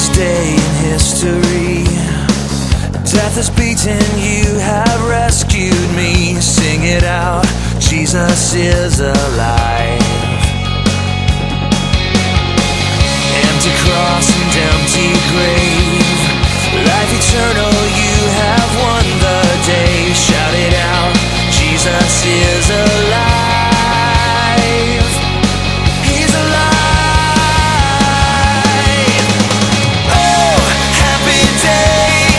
glorious day in history. Death is beaten, you have rescued me. Sing it out, Jesus is alive. Empty cross and empty grave, life eternal, you have won the day. Shout it out, Jesus is alive. He's alive. Oh, happy day,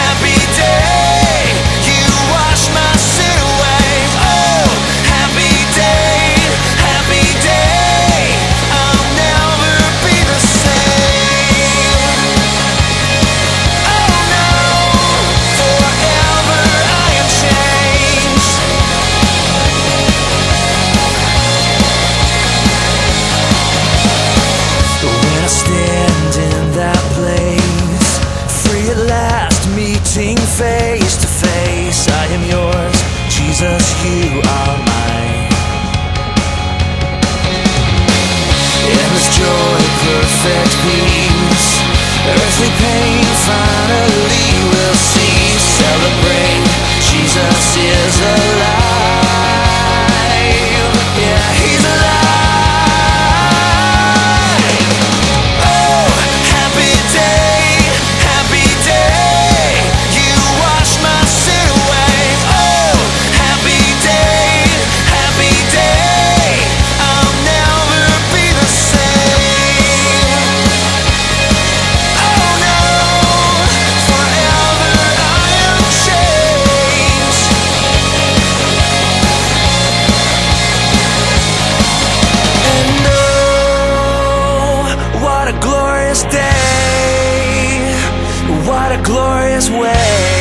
you wash my sin away. Oh, happy day, I'll never be the same. Oh no, forever I am changed. When I stand in that place, free at last, meeting face to face, I am yours, Jesus, you are mine. Endless joy, perfect peace, earthly pain finally will cease. Celebrate, Jesus is alive. Yeah, he's alive. Oh, happy day, you wash my sin away. Oh, happy day, I'll never be the same. Oh no, forever I am changed. And oh, what a glorious day, what a glorious way.